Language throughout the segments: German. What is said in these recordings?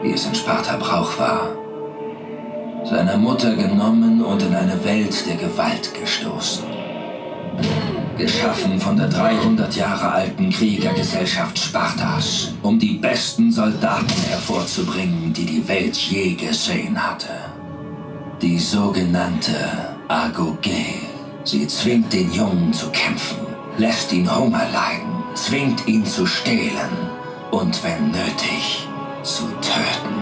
wie es in Sparta Brauch war, seiner Mutter genommen und in eine Welt der Gewalt gestoßen. Geschaffen von der 300 Jahre alten Kriegergesellschaft Spartas, um die besten Soldaten hervorzubringen, die die Welt je gesehen hatte. Die sogenannte Agoge. Sie zwingt den Jungen zu kämpfen, lässt ihn Hunger leiden, zwingt ihn zu stehlen und, wenn nötig, zu töten.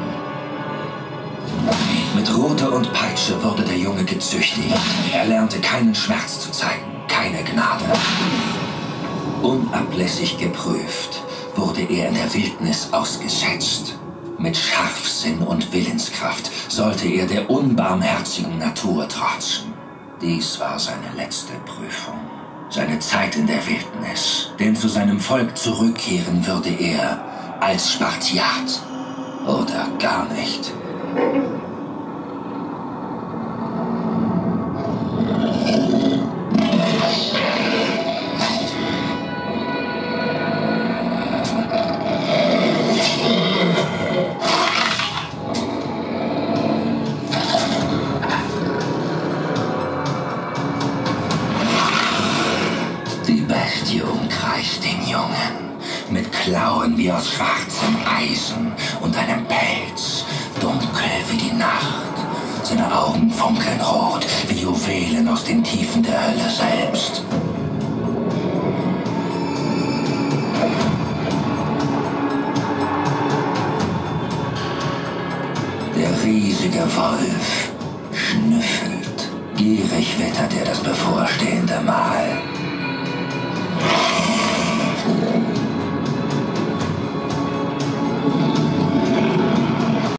Mit Rute und Peitsche wurde der Junge gezüchtigt. Er lernte keinen Schmerz zu zeigen, keine Gnade. Unablässig geprüft wurde er in der Wildnis ausgesetzt. Mit Scharfsinn und Willenskraft sollte er der unbarmherzigen Natur trotzen. Dies war seine letzte Prüfung. Seine Zeit in der Wildnis. Denn zu seinem Volk zurückkehren würde er als Spartiat. Oder gar nicht. Die Bestie umkreist den Jungen, mit Klauen wie aus schwarzem Eisen und einem Pelz, dunkel wie die Nacht. Seine Augen funkeln rot wie Juwelen aus den Tiefen der Hölle selbst. Der riesige Wolf schnüffelt. Gierig wittert er das bevorstehende Mahl.